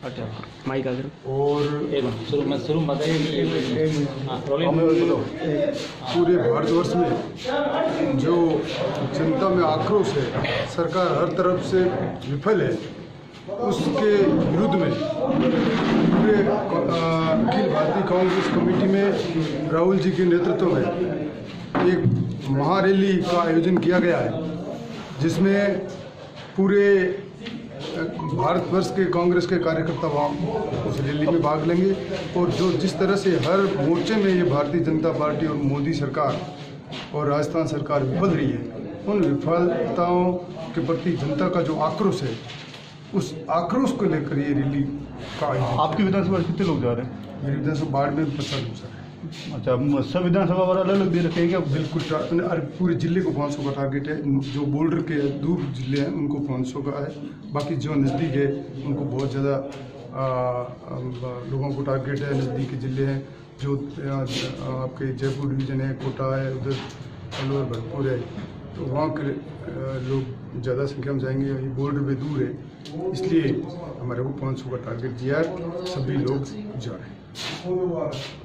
अच्छा माइक आगे और पूरे भारतवर्ष में जो जनता में आक्रोश है, सरकार हर तरफ से विफल है, उसके विरुद्ध में पूरे अखिल भारतीय कांग्रेस कमेटी में राहुल जी के नेतृत्व में एक महारैली का आयोजन किया गया है, जिसमें पूरे भारतवर्ष के कांग्रेस के कार्यकर्ता वहाँ उस रैली में भाग लेंगे। और जो जिस तरह से हर मोर्चे में ये भारतीय जनता पार्टी और मोदी सरकार और राजस्थान सरकार विफल रही है, उन विफलताओं के प्रति जनता का जो आक्रोश है, उस आक्रोश को लेकर ये रैली का आयोजन। आपकी विधानसभा कितने लोग जा रहे हैं? मेरी विधानसभा बाढ़ में 50 लोग जा रहे हैं। अच्छा, सब विधानसभा वाला अलग अलग दे रखे हैं क्या? बिल्कुल, पूरे जिले को 500 का टारगेट है। जो बॉर्डर के दूर जिले हैं उनको 500 का है, बाकी जो नज़दीक है उनको बहुत ज़्यादा लोगों को टारगेट है। नज़दीक के जिले हैं जो आपके जयपुर डिवीज़न है, कोटा है, उधर अलवर भरतपुर है, तो वहाँ के लोग ज़्यादा संख्या में जाएंगे। ये बॉर्डर पे दूर है, इसलिए हमारे को 500 का टारगेट दिया है। सभी लोग जा रहे हैं।